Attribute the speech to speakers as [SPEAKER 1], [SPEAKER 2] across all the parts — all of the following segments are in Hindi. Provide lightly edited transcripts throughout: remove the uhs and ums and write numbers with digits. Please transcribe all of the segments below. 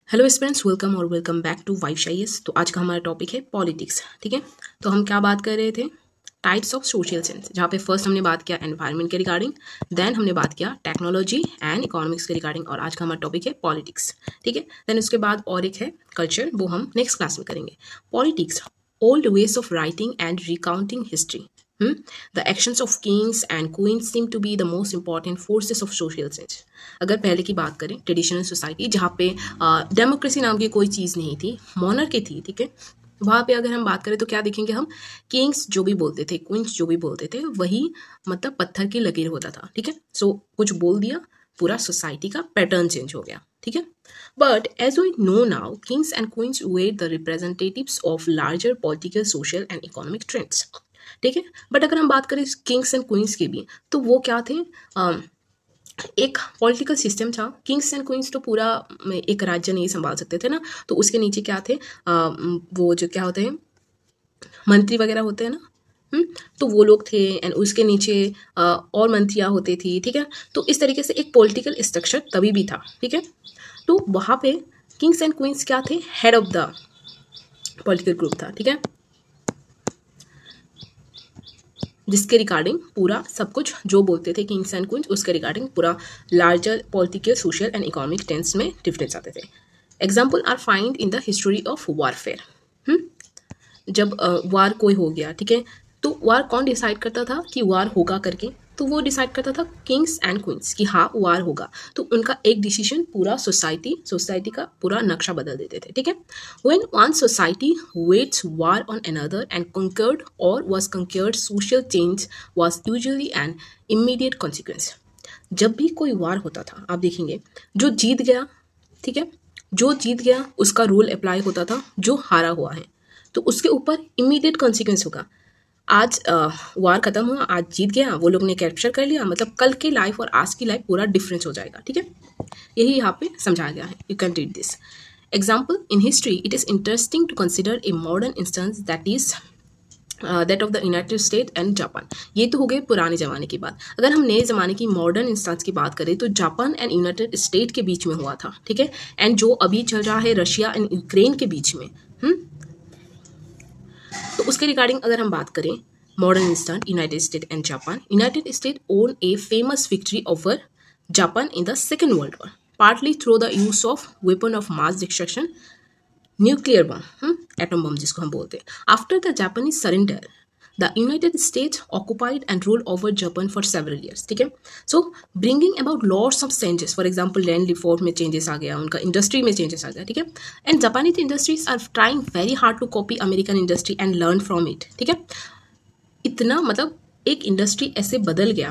[SPEAKER 1] हेलो स्टूडेंट्स, वेलकम और वेलकम बैक टू वाइशाइस। तो आज का हमारा टॉपिक है पॉलिटिक्स। ठीक है, तो हम क्या बात कर रहे थे? टाइप्स ऑफ सोशल साइंस, जहाँ पे फर्स्ट हमने बात किया एनवायरनमेंट के रिगार्डिंग, देन हमने बात किया टेक्नोलॉजी एंड इकोनॉमिक्स के रिगार्डिंग, और आज का हमारा टॉपिक है पॉलिटिक्स। ठीक है, देन उसके बाद और एक है कल्चर, वो हम नेक्स्ट क्लास में करेंगे। Politics, old ways of writing and recounting history. The actions of kings and queens seem to be the most important forces of social change. अगर पहले की बात करें, ट्रेडिशनल सोसाइटी जहाँ पे डेमोक्रेसी नाम की कोई चीज़ नहीं थी, मोनर्की थी, ठीक है, वहाँ पे अगर हम बात करें तो क्या देखेंगे हम? किंग्स जो भी बोलते थे, क्वींस जो भी बोलते थे, वही मतलब पत्थर की लकीर होता था। ठीक है, सो कुछ बोल दिया, पूरा सोसाइटी का पैटर्न चेंज हो गया। ठीक है, but as we know now, kings and queens were the representatives of larger political, social and economic trends. ठीक है, बट अगर हम बात करें किंग्स एंड क्वींस की भी, तो वो क्या थे? एक पॉलिटिकल सिस्टम था। किंग्स एंड क्वींस तो पूरा एक राज्य नहीं संभाल सकते थे ना, तो उसके नीचे क्या थे? वो जो क्या होते हैं, मंत्री वगैरह होते हैं ना, तो वो लोग थे, एंड उसके नीचे और मंत्रियाँ होती थी। ठीक है, तो इस तरीके से एक पॉलिटिकल स्ट्रक्चर तभी भी था। ठीक है, तो वहाँ पे किंग्स एंड क्वींस क्या थे? Head of the political group था। ठीक है, जिसके रिगार्डिंग पूरा सब कुछ जो बोलते थे किंग्स एंड क्वींस, उसके रिगार्डिंग पूरा larger political, social and economic trends में डिफरेंस आते थे। Example are find in the history of warfare. जब वार कोई हो गया, ठीक है, तो वार कौन डिसाइड करता था कि वार होगा करके? तो वो डिसाइड करता था किंग्स एंड क्वींस कि हाँ वार होगा। तो उनका एक डिसीजन पूरा सोसाइटी का पूरा नक्शा बदल देते थे। ठीक है, when one society wages war on another and conquered और was conquered, social change was usually an immediate consequence. जब भी कोई वार होता था, आप देखेंगे जो जीत गया, ठीक है, जो जीत गया उसका रूल अप्लाई होता था, जो हारा हुआ है तो उसके ऊपर इमीडिएट कॉन्सिक्वेंस होगा। आज वार खत्म हुआ, आज जीत गया, वो लोग ने कैप्चर कर लिया, मतलब कल की लाइफ और आज की लाइफ पूरा डिफरेंस हो जाएगा। ठीक है, यही यहाँ पे समझाया गया है। You can read this example in history. It is interesting to consider a modern instance that is that of the United State and Japan. ये तो हो गए पुराने ज़माने की बात। अगर हम नए ज़माने की मॉडर्न इंस्टेंस की बात करें तो जापान एंड यूनाइटेड स्टेट के बीच में हुआ था। ठीक है, एंड जो अभी चल रहा है रशिया एंड यूक्रेन के बीच में, तो उसके रिगार्डिंग अगर हम बात करें, modern instant United State and Japan, United State won a famous victory over Japan in the Second World War, partly through the use of weapon of mass destruction, nuclear bomb, atom bomb जिसको हम बोलते हैं। After the Japanese surrender, the United States occupied and rule over Japan for several years. ठीक है, so bringing about lots of changes. For example land reform में चेंजेस आ गया, उनका इंडस्ट्री में चेंजेस आ गया। ठीक है, and Japanese industries are trying very hard to copy American industry and learn from it. ठीक है, इतना मतलब एक इंडस्ट्री ऐसे बदल गया,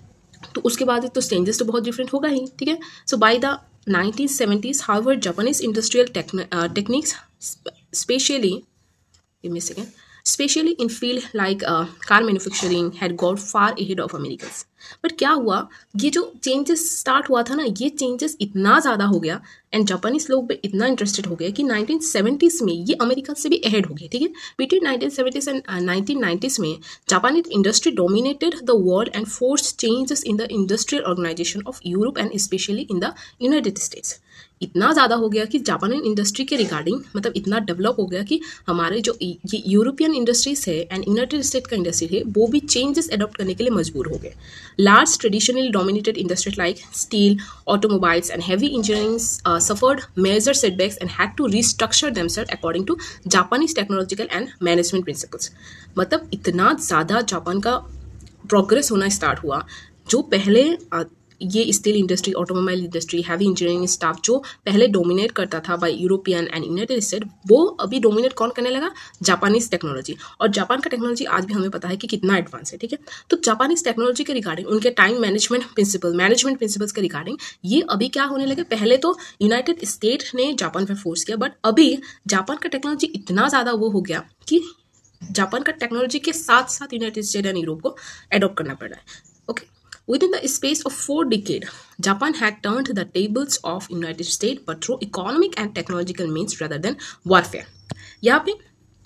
[SPEAKER 1] तो उसके बाद तो चेंजेस तो बहुत डिफरेंट होगा ही। ठीक है, so by the 1970s, however, Japanese industrial techniques, especially, give me a second, especially in field like car manufacturing, had got far ahead of Americans. But क्या हुआ, ये जो चेंजेस स्टार्ट हुआ था ना, ये चेंजेस इतना ज़्यादा हो गया एंड जापानीज लोग भी इतना इंटरेस्टेड हो गए कि 1970s में ये अमेरिका से भी अहेड हो गए। ठीक है, बिटवीन 1970s एंड 1990s में Japanese industry dominated the world and force changes in the industrial organisation of Europe and specially in the United States. इतना ज़्यादा हो गया कि जापानी इंडस्ट्री के रिगार्डिंग मतलब इतना डेवलप हो गया कि हमारे जो ये यूरोपियन इंडस्ट्रीज है एंड यूनाइटेड स्टेट का इंडस्ट्री है, वो भी चेंजेस अडॉप्ट करने के लिए मजबूर हो गए। Large traditionally dominated industries like steel, automobiles and heavy engineering suffered major setbacks and had to restructure themselves according to Japanese technological and management principles. मतलब इतना ज़्यादा जापान का प्रोग्रेस होना स्टार्ट हुआ, जो पहले ये steel industry, automobile industry, heavy engineering staff जो पहले डोमिनेट करता था by European and United State, वो अभी डोमिनेट कौन करने लगा? Japanese technology. और जापान का टेक्नोलॉजी आज भी हमें पता है कि कितना एडवांस है। ठीक है, तो जापानीज टेक्नोलॉजी के रिगार्डिंग, उनके टाइम मैनेजमेंट प्रिंसिपल्स के रिगार्डिंग ये अभी क्या होने लगे? पहले तो यूनाइटेड स्टेट ने जापान पर फोर्स किया, बट अभी जापान का टेक्नोलॉजी इतना ज़्यादा वो हो गया कि जापान का टेक्नोलॉजी के साथ साथ यूनाइटेड स्टेट एंड यूरोप को एडॉप्ट करना पड़ रहा है। Okay, within the space of 4 decades, Japan had turned the tables of United States, but through economic and technological means rather than warfare. यहाँ पे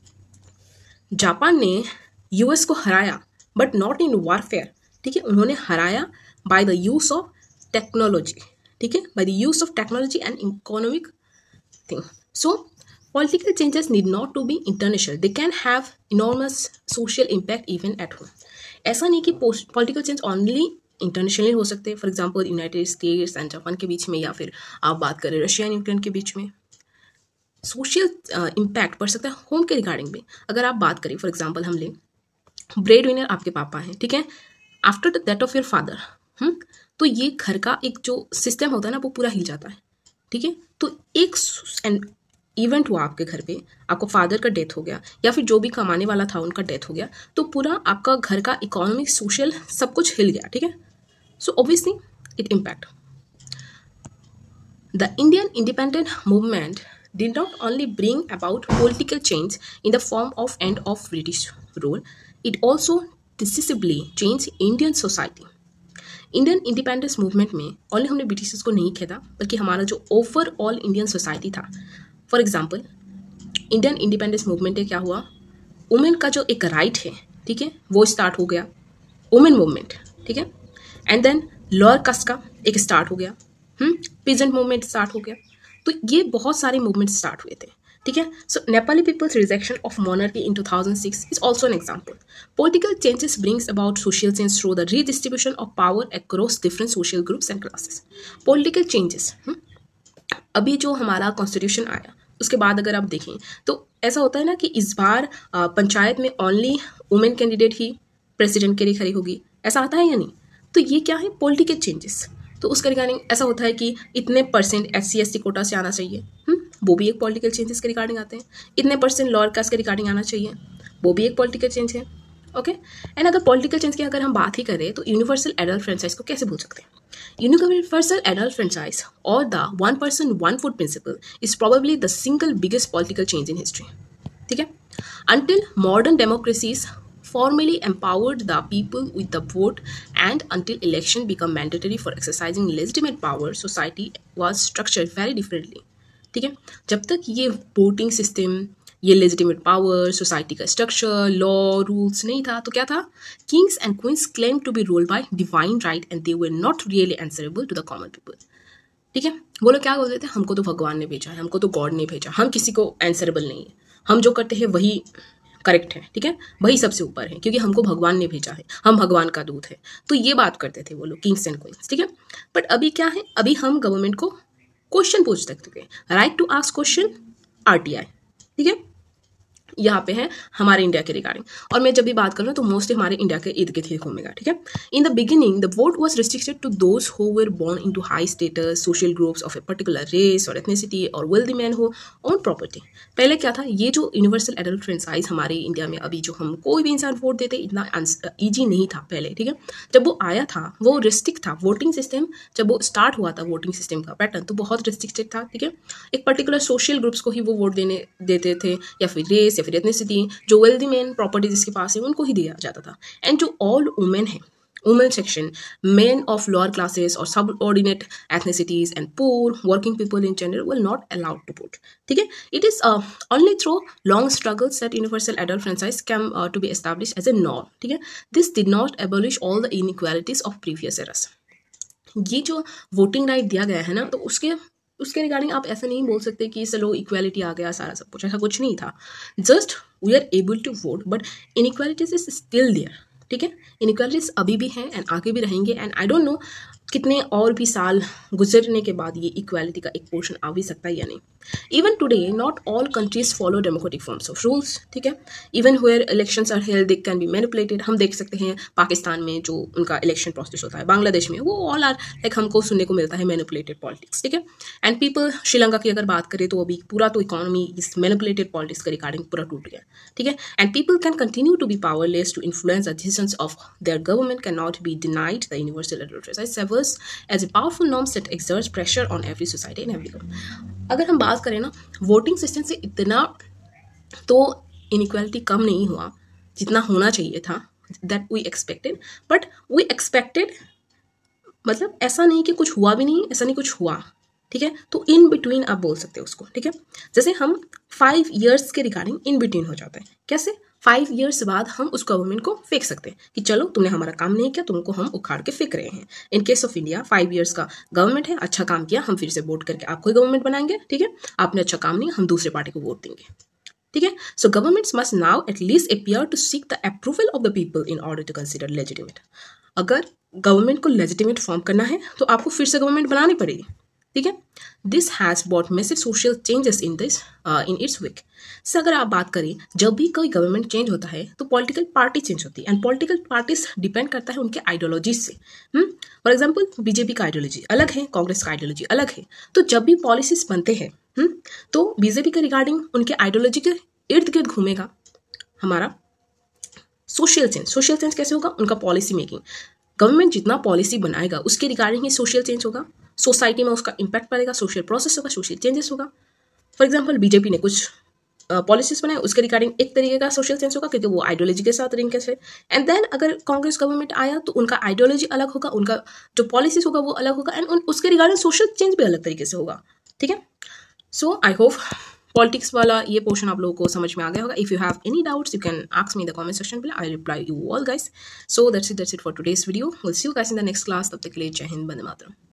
[SPEAKER 1] जापान ने यूएस को हराया, बट नॉट इन वारफेयर। ठीक है, उन्होंने हराया by the use of technology. ठीक है, by the use of technology and economic thing. So political changes need not to be international, they can have enormous social impact even at home. ऐसा नहीं कि पॉलिटिकल चेंज ओनली इंटरनेशनली हो सकते हैं, for example United States and Japan के बीच में, या फिर आप बात करें रशिया एंड यूक्रेन के बीच में। सोशल इम्पैक्ट पड़ सकता है होम के रिगार्डिंग भी। अगर आप बात करें, फॉर एग्जांपल हम लें ब्रेड विनर आपके पापा हैं, ठीक है, after the death of your father, तो ये घर का एक जो सिस्टम होता है ना वो पूरा हिल जाता है, ठीक है। तो एक इवेंट हुआ आपके घर पे, आपको फादर का डेथ हो गया या फिर जो भी कमाने वाला था उनका डेथ हो गया, तो पूरा आपका घर का इकोनॉमिक सोशल सब कुछ हिल गया, ठीक है। So obviously it impact. The Indian independent movement did not only bring about political change in the form of end of British rule, it also decisively changed Indian society. Indian independence movement में ओनली हमने ब्रिटिशर्स को नहीं खेदा, बल्कि हमारा जो ओवरऑल इंडियन सोसाइटी था। For example Indian independence movement में क्या हुआ, वुमेन का जो एक राइट है, ठीक है, वो स्टार्ट हो गया, वुमेन मूवमेंट, ठीक है। एंड देन लोअर कास्ट का एक स्टार्ट हो गया, पीजेंट मूवमेंट स्टार्ट हो गया। तो ये बहुत सारे मूवमेंट स्टार्ट हुए थे, ठीक है। So Nepali peoples rejection of monarchy in 2006 is also an example. Political changes brings about social change through the redistribution of power across different social groups and classes. Political changes, अभी जो हमारा कॉन्स्टिट्यूशन आया उसके बाद अगर आप देखें तो ऐसा होता है ना कि इस बार पंचायत में ओनली वुमेन कैंडिडेट ही प्रेसिडेंट के लिए खड़ी होगी, ऐसा आता है या नहीं। तो ये क्या है, पॉलिटिकल चेंजेस। तो उसका रिगार्डिंग ऐसा होता है कि इतने परसेंट SC/ST कोटा से आना चाहिए, वो भी एक पॉलिटिकल चेंजेस के रिगार्डिंग आते हैं। इतने परसेंट लोअर कास्ट के रिगार्डिंग आना चाहिए, वो भी एक पॉलिटिकल चेंज है, ओके। एंड अगर पॉलिटिकल चेंज की अगर हम बात ही करें तो यूनिवर्सल एडल्ट फ्रेंचाइज को कैसे भूल सकते हैं। यूनिवर्सल एडल्ट फ्रेंचाइज और the 1 person 1 vote principle is probably the single biggest political change in history, ठीक है। Until modern democracies formally empowered the people with the vote and until election become mandatory for exercising legitimate power, society was structured very differently, ठीक है। जब तक ये वोटिंग सिस्टम, ये लेजिटिमेट पावर, सोसाइटी का स्ट्रक्चर, लॉ, रूल्स नहीं था, तो क्या था, kings and queens claim to be ruled by divine right and they were not really answerable to the common people, ठीक है। वो लोग क्या बोलते थे, हमको तो भगवान ने भेजा है, हमको तो गॉड ने भेजा, हम किसी को आंसरेबल नहीं है, हम जो करते हैं वही करेक्ट है, ठीक है, वही सबसे ऊपर है, क्योंकि हमको भगवान ने भेजा है, हम भगवान का दूत है। तो ये बात करते थे वो लोग, किंग्स एंड क्वींस, ठीक है। बट अभी क्या है, अभी हम गवर्नमेंट को क्वेश्चन पूछ सकते हैं, right to ask question, RTI, ठीक है। यहाँ पे है हमारे इंडिया के रिगार्डिंग, और मैं जब भी बात करूँ तो मोस्टली हमारे इंडिया के इर्द गिर्द ही घूमेगा, ठीक है। In the beginning the vote was restricted to those who were born into high status social groups of a particular race और एथनिसिटी और wealthy man who own property. पहले क्या था, ये जो यूनिवर्सल एडल्ट फ्रेंचाइज हमारे इंडिया में अभी जो हम कोई भी इंसान वोट देते इतना ईजी नहीं था पहले, ठीक है। जब वो आया था वो रिस्ट्रिक्ट था, वोटिंग सिस्टम जब वो स्टार्ट हुआ था, वोटिंग सिस्टम का पैटर्न तो बहुत रिस्ट्रिक्टेड था, ठीक है। एक पर्टिकुलर सोशल ग्रुप्स को ही वो वोट देते थे, या फिर रेस या फिर एथनिसिटी, जो वेल्दी मैन प्रॉपर्टी जिसके पास है उनको ही दिया जाता था। एंड जो ऑल वुमेन है, women section, men of lower classes or subordinate ethnicities and poor working people in general were not allowed to vote, ठीक है। It is only through long struggles that universal adult franchise came to be established as a norm, ठीक है। This did not abolish all the inequalities of previous eras। ये जो वोटिंग राइट दिया गया है ना, तो उसके रिगार्डिंग आप ऐसा नहीं बोल सकते कि चलो इक्वालिटी आ गया सारा सब कुछ, ऐसा कुछ नहीं था। Just we are able to vote, but inequalities is still there, ठीक है। इनइक्वालिटीज अभी भी हैं एंड आगे भी रहेंगे, एंड आई डोंट नो कितने और भी साल गुजरने के बाद ये इक्वालिटी का एक पोर्शन आ भी सकता है या नहीं। Even today not all countries follow democratic forms of rules, ठीक है। Even where elections are held they can be manipulated. हम देख सकते हैं पाकिस्तान में जो उनका इलेक्शन प्रोसेस होता है, बांग्लादेश में, वो ऑल आर लाइक हमको सुनने को मिलता है मैनिपुलेटेड पॉलिटिक्स, ठीक है। एंड पीपल, श्रीलंका की अगर बात करें तो अभी पूरा तो इकोनॉमी इस मैनिपुलेटेड पॉलिटिक्स के रिगार्डिंग पूरा टूट गया, ठीक है। And people can continue to be powerless to influence the decisions of their government, can not be denied the universal adult franchise serves as a powerful norm that exerts pressure on every society and every group। अगर हम बात करें ना, वोटिंग सिस्टम से इतना तो इनइक्वालिटी कम नहीं हुआ जितना होना चाहिए था, that we expected, but we expected मतलब ऐसा नहीं कि कुछ हुआ भी नहीं, ऐसा नहीं कुछ हुआ, ठीक है। तो इन बिटवीन आप बोल सकते हो उसको, ठीक है। जैसे हम 5 years के रिगार्डिंग इन बिटवीन हो जाता है, कैसे, 5 ईयर्स बाद हम उस गवर्नमेंट को फेंक सकते हैं कि चलो तुमने हमारा काम नहीं किया, तुमको हम उखाड़ के फेंक रहे हैं। In case of India 5 years का गवर्नमेंट है, अच्छा काम किया, हम फिर से वोट करके आपको ही गवर्नमेंट बनाएंगे, ठीक है। आपने अच्छा काम नहीं, हम दूसरे पार्टी को वोट देंगे, ठीक है। So governments must now at least appear to seek the approval of the people in order to consider legitimate. अगर गवर्नमेंट को लेजिटिमेट फॉर्म करना है तो आपको फिर से गवर्नमेंट बनानी पड़ेगी, ठीक है। This has brought massive social changes in its wake. से अगर आप बात करें, जब भी कोई गवर्नमेंट चेंज होता है तो पॉलिटिकल पार्टी चेंज होती है, एंड पॉलिटिकल पार्टीज डिपेंड करता है उनके आइडियोलॉजी से। फॉर एग्जाम्पल बीजेपी का आइडियोलॉजी अलग है, कांग्रेस का आइडियोलॉजी अलग है। तो जब भी पॉलिसीज बनते हैं तो बीजेपी के रिगार्डिंग उनके आइडियोलॉजी के इर्द गिर्द घूमेगा हमारा सोशल चेंज। सोशल चेंज कैसे होगा? उनका पॉलिसी मेकिंग। गवर्नमेंट जितना पॉलिसी बनाएगा उसके रिगार्डिंग ही सोशल चेंज होगा, सोसाइटी में उसका इम्पैक्ट पड़ेगा, सोशल प्रोसेस होगा, सोशल चेंजेस होगा। फॉर एग्जाम्पल बीजेपी ने कुछ पॉलिसीज बनाए, उसके रिगार्डिंग एक तरीके का सोशल चेंज होगा क्योंकि वो आइडियोलॉजी के साथ लिंक है। एंड देन अगर कांग्रेस गवर्नमेंट आया तो उनका आइडियोलॉजी अलग होगा, उनका जो पॉलिसीज होगा वो अलग होगा, एंड उसके रिगार्डिंग सोशल चेंज भी अलग तरीके से होगा, ठीक है। सो आई होप पॉलिटिक्स वाला ये पोर्शन आप लोगों को समझ में आ गया होगा। If you have any doubts you can ask me in the comment section below, I reply you all guys. So that's it for today's video. Will see you guys in the next class. तब तक के लिए जय हिंद, वंदे मातरम।